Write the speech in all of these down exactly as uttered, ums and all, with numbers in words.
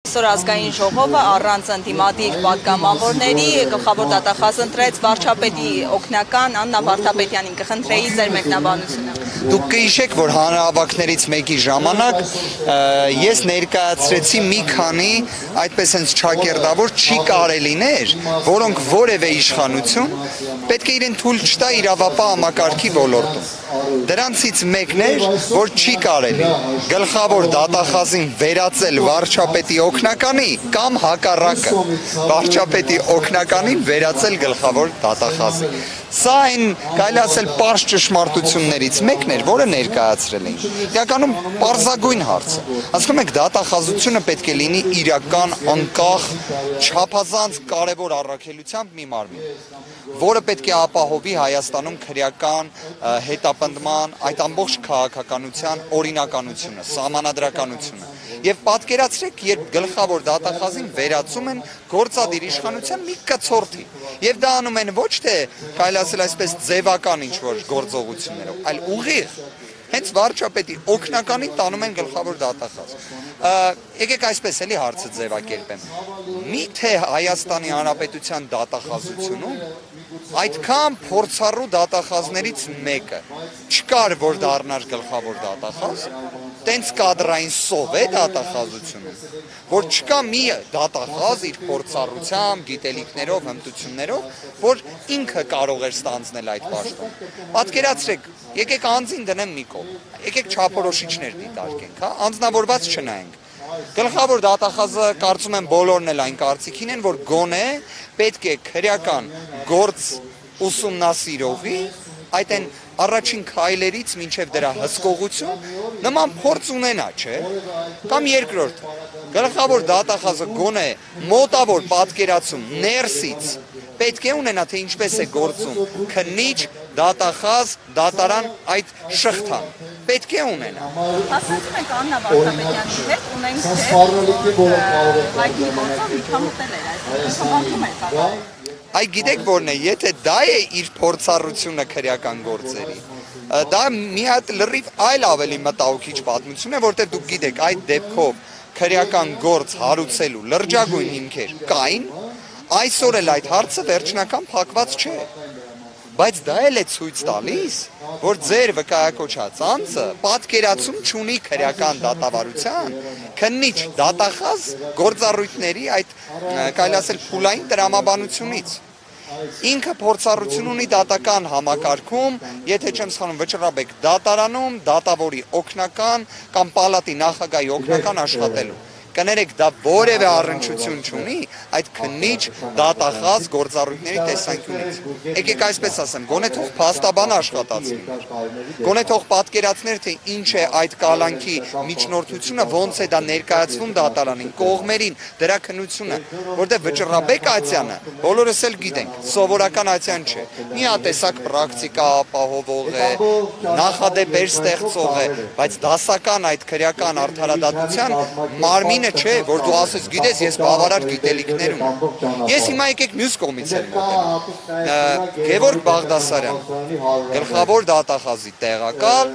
Այսօր ազգային ժողովը առանց ընդդիմադիր պատգամավորների գլխավոր դատախազ ընտրեց վարչապետի օգնական Աննա Վարդապետյանին, կխնդրեի ձեր մեկնաբանությունը։ Դուք կհիշեք, որ հանրահավաքներից մեկի ժամանակ ես ներկայացրեցի մի քանի այդպես հենց չակերտավոր չի կարելիներ, որոնք որևէ իշխանություն պետք է իրեն թույլ չտա իրավապահ համակարգի ոլորտում։ Դրանցից մեկն էր, որ չի կարելի գլխավոր դատախազին վերածել վարչապետի օգնականի կամ հակառակը վարչապետի օգնականին վերածել գլխավոր դատախազի։ Սա այն կարելի ասել պարզ ճշմարտություններից մեկն էր, որը ներկայացրել էին։ Իրականում պարզագույն հարց է։ Հասկանում եք, դատախազությունը պետք է լինի իրական, անկախ, չափազանց կարևոր առաքելությամբ մի մարմին, որը պետք է ապահովի Հայաստանում քրեական հետապնդման, այդ ամբողջ քաղաքականության օրինականությունը, սահմանադրականությունը։ Եվ պատկերացրեք, երբ գլխավոր դատախազին վերածում են գործադիր իշխանության մի կցորդի։ Եվ դա անում են ոչ թե կարելի ասել այսպես ձևական ինչ-որ գործողություններով, այլ ուղիղ հենց վարչապետի օգնականին տանում են գլխավոր դատախազ։ Եկեք այսպես էլի հարցը ձևակերպեմ։ Միթե Հայաստանի Հանրապետության դատախազությունում այդքան փորձառու դատախազներից մեկը չկար, որ դառնար գլխավոր դատախազ, տենց կադրային սով է դատախազությունում, որ չկա մի դատախազ իր փորձառությամբ, գիտելիքներով, հմտություններով, որ ինքը կարող էր ստանձնել այդ պաշտոն։ Պատկերացրեք, եկեք անձին դնեմ մի կողմ, եկեք չափորոշիչներ դիտարկենք, հա, անձնավորված չնայենք։ Գլխավոր դատախազը կարծում եմ բոլորն էլ այն կարծիքին են, որ գոնե պետք է քրեական գործ ուսումնասիրողի այդ են առաջին քայլերից մինչև դրա հսկողություն նման փորձ ունենա, չէ՞։ Կամ երկրորդ, գլխավոր դատախազը գոնե մոտավոր պատկերացում ներսից պետք է ունենա, թե ինչպես է գործում քննիչ, դատախազ, դատարան այդ շղթան։ Պետք է ունենա։ Ասացում ենք Աննա Վարդապետյանի հետ ունենք թե այդ մի գործով միջամտել էր այս խնդրում էր կատարել։ Այ գիտեք որն է, եթե դա է իր փորձառությունը քրեական գործերի, դա մի հատ լրիվ այլ ավելի մտահոգիչ պատմություն է, որտեղ դուք գիտեք այդ դեպքով քրեական գործ հարուցելու լրջագույն հիմքեր կային, այսօր էլ այդ հարցը վերջնական փակված չէ։ Բայց դա էլ է ցույց տալիս, որ ձեր վկայակոչած անձը պատկերացում չունի քրեական դատավարության, քննիչ դատախազ գործառույթների այդ կարելի ասել փուլային տրամաբանությունից։ Ինքը փորձառություն ունի դատական համակարգում, եթե չեմ սխալվում, վճռաբեկ դատարանում, դատավորի օգնական կամ պալատի նախագահի օգնական աշխատելու։ Կներեք, դա որևէ առնչություն չունի այդ քննիչ դատախազ գործառույթների տեսանկյունից։ Եկեք այսպես ասեմ, գոնե թող փաստաբան աշխատացնի։ Գոնե թող պատկերացներ, թե ինչ է այդ կալանքի միջնորդությունը, ոնց է դա ներկայացվում դատարանին, կողմերին, դրա քննությունը, որտեղ վճռաբեկ Ացյանը, բոլորս էլ գիտենք, սովորական Ացյան չէ։ Միատեսակ պրակտիկա ապահովող է, նախադեպեր ստեղծող է, բայց դասական այդ քրեական արդարադատության մարմին չէ, որ դու ասես գիտես, ես բավարար գիտելիքներ ունեմ։ Ես հիմա եկեք մյուս կողմից եմ մոտենում։ Գևորգ Բաղդասարյան, գլխավոր դատախազի տեղակալ,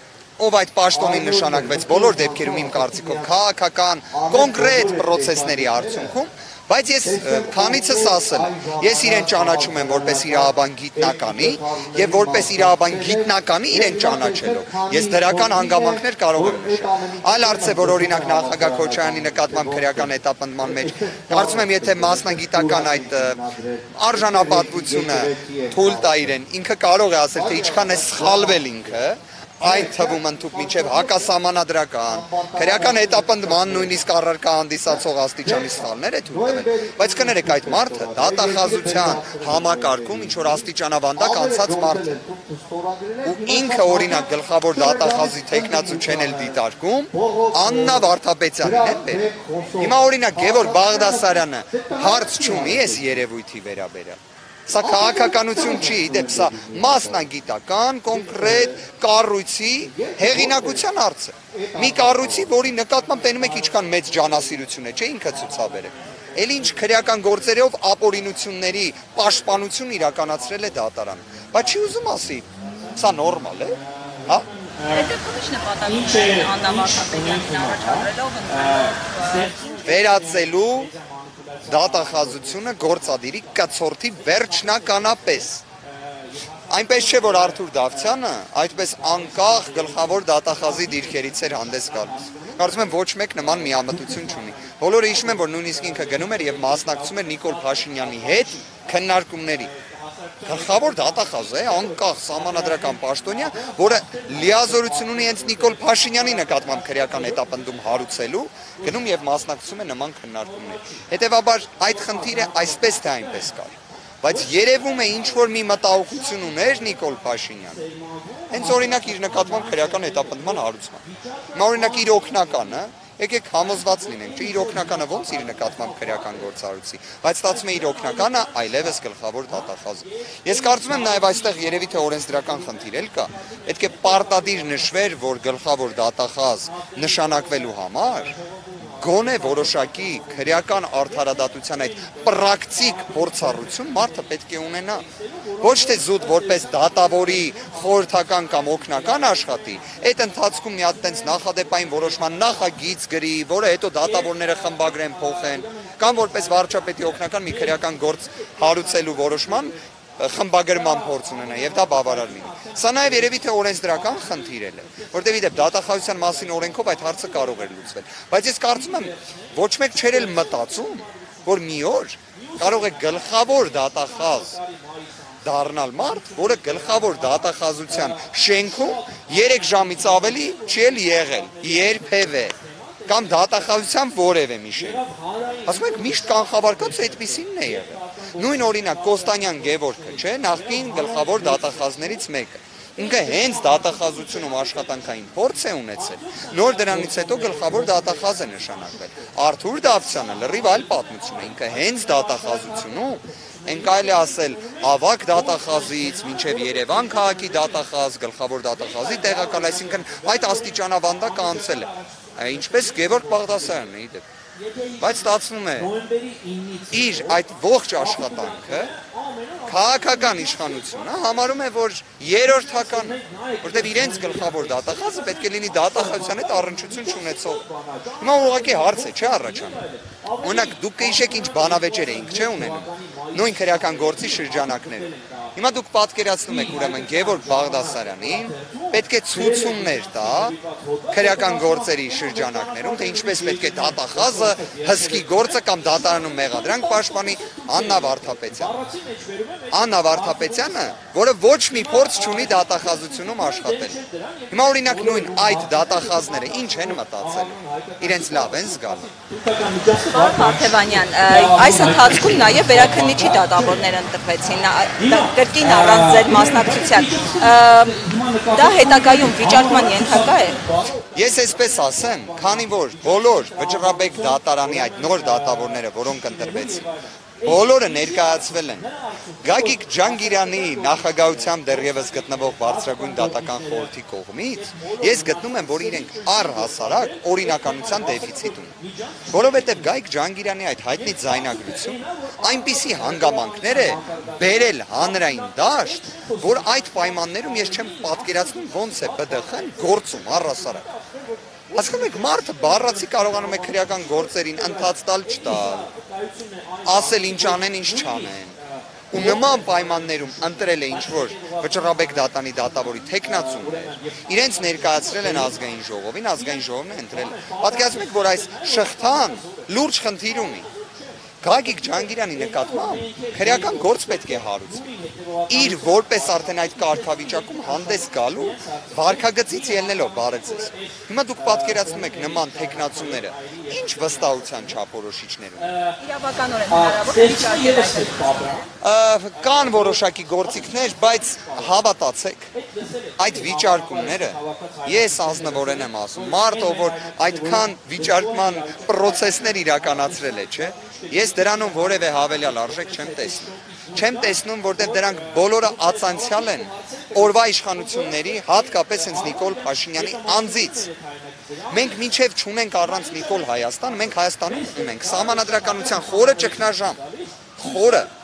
ով այդ պաշտոնին նշանակվեց բոլոր դեպքերում իմ կարծիքով քաղաքական կոնկրետ պրոցեսների արդյունքում, բայց ես քանիցս ասել եմ, ես իրեն ճանաչում եմ որպես իրավաբան գիտնականի եւ որպես իրավաբան գիտնականի իրեն ճանաչելով ես դրական հանգամանքներ կարող եմ նշել։ Այլ հարց է, որ օրինակ նախագահ Քոչարյանի նկատմամբ քրեական հետապնդման մեջ կարծում եմ, եթե մասնագիտական այդ արժանապատվությունը թույլ տա իրեն, ինքը կարող է ասել, թե ինչքան է սխալվել ինքը այն թվում ընդհանուր մինչև հակասահմանադրական, քրեական հետապնդման նույնիսկ առարկա հանդիսացող աստիճանի սխալներ է թույլ տվել, բայց կներեք այդ մարդը դատախազության համակարգում ինչ որ աստիճանավանդակ անցած մարդ է։ Ու ինքը օրինակ գլխավոր դատախազի տեխնացու չեն էլ դիտարկում, Աննա Վարդապետյանին է բերել։ Հիմա օրինակ Գևորգ Բաղդասարյանը հարց չունի այս երևույթի վերաբերյալ։ Սա քաղաքականություն չի, դեպ սա մասնագիտական, կոնկրետ կառույցի հեղինակության հարց է։ Մի կառույցի, որի նկատմամբ տենում եք ինչքան մեծ ջանասիրություն է, չէ՞ ինքը ցուցաբերել։ Էլ ինչ քրեական գործերով ապօրինությունների պաշտպանություն իրականացրել է դատարանը։ Բայց չի ուզում ասի, սա նորմալ է, հա։ Այդ դեպքում ինչ նպատակ ունի Աննա Վարդապետյանին առաջադրելով վերածելու դատախազությունը գործադիրի կցորդի վերջնականապես։ Այնպես չէ, որ Արթուր Դավթյանը այդպես անկախ գլխավոր դատախազի դիրքերից էր հանդես գալիս։ Կարծում եմ ոչ մեկ նման միամտություն չունի։ Բոլորը հիշում են, որ նույնիսկ ինքը գնում էր եւ մասնակցում էր Նիկոլ Փաշինյանի հետ քննարկումների։ Գլխավոր դատախազ է, անկախ սահմանադրական պաշտոնյա, որը լիազորություն ունի հենց Նիկոլ Փաշինյանի նկատմամբ քրեական հետապնդում հարուցելու, գնում եւ մասնակցում է նման քննարկումների։ Հետևաբար այդ խնդիրը այսպես թե այնպես կար։ Բայց երևում է ինչ որ մի մտահոգություն ուներ Նիկոլ Փաշինյանը։ Հենց օրինակ իր նկատմամբ քրեական հետապնդման հարուցման։ Հիմա օրինակ իր օգնականը, եկեք համոզված լինենք, չէ, իր օգնականը ոնց իր նկատմամբ քրեական գործառույթի, բայց ստացվում է իր օգնականը այլևս գլխավոր դատախազը։ Ես կարծում եմ նաև այստեղ երևի թե օրենսդրական խնդիր էլ կա։ Պետք է պարտադիր նշվեր, որ գլխավոր դատախազ նշանակվելու համար գոնե որոշակի քրեական արդարադատության այդ պրակտիկ փորձառություն մարդը պետք է ունենա։ Ոչ թե զուտ որպես դատավորի խորհրդական կամ օգնական աշխատի, այդ ընթացքում մի հատ տենց նախադեպային որոշման նախագիծ գրի, որը հետո դատավորները խմբագրեն, փոխեն, կամ որպես վարչապետի օգնական մի քրեական գործ հարուցելու որոշման խմբագրման փորձ ունենա եւ դա բավարար լինի։ Սա նաեւ երևի թե օրենսդրական խնդիր է, որտեղ իդեպ դատախազության մասին օրենքով այդ հարցը կարող էր լուծվել։ Բայց ես կարծում եմ ոչ մեկ չէր էլ մտածում, որ մի օր կարող է գլխավոր դատախազ դառնալ մարդ, որը գլխավոր դատախազության շենքում երեք ժամից ավելի չի էլ եղել, երբևէ, կամ դատախազության որևէ մի շենք։ Ասում եք միշտ կանխավարկած այդպիսինն է եղել։ Նույն օրինակ Կոստանյան Գևորգը, չէ, նախկին գլխավոր դատախազներից մեկը։ Ինքը հենց դատախազությունում աշխատանքային փորձ է ունեցել։ Նոր դրանից հետո գլխավոր դատախազ է նշանակվել։ Արթուր Դավթյանը լրիվ այլ պատմություն է, ինքը հենց դատախազությունում Են կարելի ասել ավակ դատախազից մինչև Երևան քաղաքի դատախազ, գլխավոր դատախազի տեղակալ, այսինքն այդ աստիճանավանդակը անցել է։ Ինչպես Գևորգ Բաղդասարյանն է իդեպ։ Բայց ստացվում է իր այդ ողջ աշխատանքը քաղաքական իշխանությունը համարում է, որ երրորդական է, որտեղ իրենց գլխավոր դատախազը պետք է լինի դատախազության հետ առնչություն չունեցող։ Հիմա ուղղակի հարց է, չէ՞ առաջանում։ Օրինակ դուք կհիշեք ինչ բանավեճեր էինք, չէ՞ ունենում։ Նույն քրեական գործի շրջանակները։ Հիմա դուք պատկերացնում եք ուրեմն Գևորգ Բաղդասարյանին պետք է ցուցումներ տա քրեական գործերի շրջանակներում, թե ինչպես պետք է դատախազը հսկի գործը կամ դատարանում մեղադրանք պաշտպանի Աննա Վարդապետյանը։ Աննա Վարդապետյանը, որը ոչ մի փորձ չունի դատախազությունում աշխատել։ Հիմա օրինակ նույն այդ դատախազները ինչ են մտածել։ Իրենց լավ են զգալու։ Պարոն Մարտևանյան, այս ընթացքում նաև վերաքննիչի դատավորներ ընտրվեցին, կրկին առանց ձեր մասնակցության։ Դա հետագայում վիճարկման ենթակա է։ Ես այսպես ասեմ, քանի որ բոլոր Վճռաբեկ դատարանի այդ նոր դատավորները, որոնք ընտրվեցին, բոլորը ներկայացվել են Գագիկ Ջանգիրյանի նախագահությամբ դեռևս գտնվող բարձրագույն դատական խորհրդի կողմից, ես գտնում եմ, որ իրենք առհասարակ օրինականության դեֆիցիտ ունեն։ Որովհետև Գագիկ Ջանգիրյանի այդ հայտնի ձայնագրությունը այնպիսի հանգամանքներ է բերել հանրային դաշտ, որ այդ պայմաններում ես չեմ պատկերացնում ոնց է Բ ԴԽ Խ-ն գործում առհասարակ։ Հասկանում եք, մարդը բառացի կարողանում է քրեական գործերին ընթաց տալ չտալ, ասել ինչ անեն, ինչ չանեն։ Ու նման պայմաններում ընտրել է ինչ-որ Վճռաբեկ դատանի դատավորի թեկնածուներ, իրենց ներկայացրել են ազգային ժողովին, ազգային ժողովն է ընտրել։ Պատկերացնում եք, որ այս շղթան լուրջ խնդիր ունի։ Գագիկ Ջանգիրյանի նկատմամբ քրեական գործ պետք է հարուցվի։ Իր որպես արդեն այդ կարգավիճակում հանդես գալու վարքագծից ելնելով բարեձեզ։ Հիմա դուք պատկերացնում եք նման թեկնածուները ինչ վստահության չափորոշիչներ ունեն։ Իրավականորեն հնարավոր է վիճարկել։ Կան որոշակի գործիքներ, բայց հավատացեք, այդ վիճարկումները ես ազնվորեն եմ ասում, մարդ ով որ այդքան վիճարկման պրոցեսներ իրականացրել է, չէ՞։ Ես դրանում որևէ հավելյալ արժեք չեմ տեսնում։ Չեմ տեսնում, որտեղ դրանք բոլորը ածանցյալ են օրվա իշխանությունների, հատկապես հենց Նիկոլ Փաշինյանի անձից։ Մենք մինչև չունենք առանց Նիկոլ Հայաստան, մենք Հայաստանում ունենք սահմանադրականության խորը ճգնաժամ, խորը,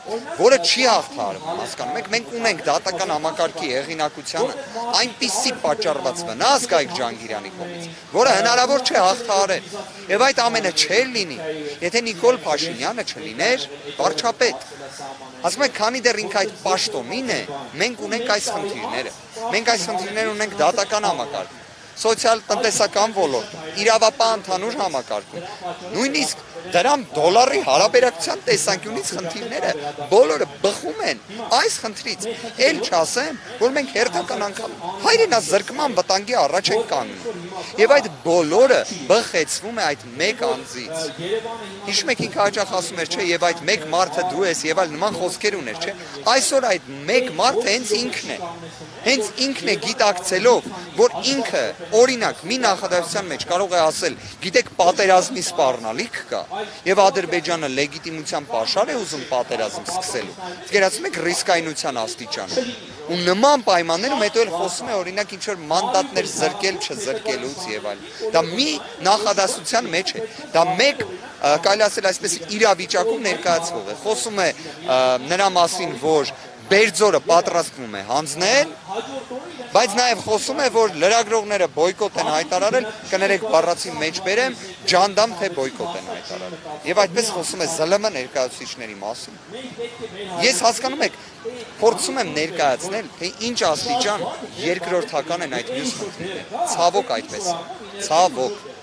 որը չի հաղթահարում, հասկանում եք, մենք ունենք դատական համակարգի հեղինակությանը այնպիսի պատճառված վնաս Գայք Ջհանգիրյանի կողմից, որը հնարավոր չէ հաղթահարել։ Եվ այդ ամենը չէր լինի, եթե Նիկոլ Փաշինյանը չլիներ վարչապետ։ Ասում եք, քանի դեռ ինքը այդ պաշտոնին է, մենք ունենք այս խնդիրները։ Մենք այս խնդիրները ունենք դատական համակարգում, սոցիալ-տնտեսական ոլորտում, իրավապահ ընդհանուր համակարգում, նույնիսկ դրամ դոլարի հարաբերակցության տեսանկյունից խնդիրները բոլորը բխում են այս խնդրից, էլ չասեմ, որ մենք հերթական անգամ հայրենազրկման վտանգի առաջ ենք կանգնում, եւ այդ բոլորը բխեցվում է այդ մեկ անձից։ Հիշում եք, ինքը հաճախ ասում էր, չէ, եւ այդ մեկ մարդը դու ես եւ այլ նման խոսքեր ուներ, չէ, այսօր այդ մեկ մարդը հենց ինքն է, հենց ինքն է գիտակցելով, որ ինքը օրինակ մի նախադասության մեջ կարող է ասել, գիտեք, պատերազմի սպառնալիք կա, եւ Ադրբեջանը լեգիտիմության պաշար է ուզում պատերազմ սկսելու։ Գերացում եք ռիսկայնության աստիճանը։ Ու նման պայմաններում հետո էլ խոսում է օրինակ ինչ որ մանդատներ զրկել չզրկելուց եւ այլն։ Դա մի նախադասության մեջ է։ Դա մեկ կարելի ասել այսպես իրավիճակում ներկայացվող է։ Խոսում է նրա մասին, որ Բերձորը պատրաստվում է հանձնել, բայց նաև խոսում է, որ լրագրողները բոյկոտ են հայտարարել, կներեք բառացի մեջ բերեմ, ջանդամ թե բոյկոտ են հայտարարել։ Եվ այդպես խոսում է ԶԼՄ ներկայացուցիչների մասին։ Ես հասկանում եք, փորձում եմ ներկայացնել, թե ինչ աստիճան երկրորդական են այդ մյուս խնդիրները։ Ցավոք այդպես է։ Ցավոք։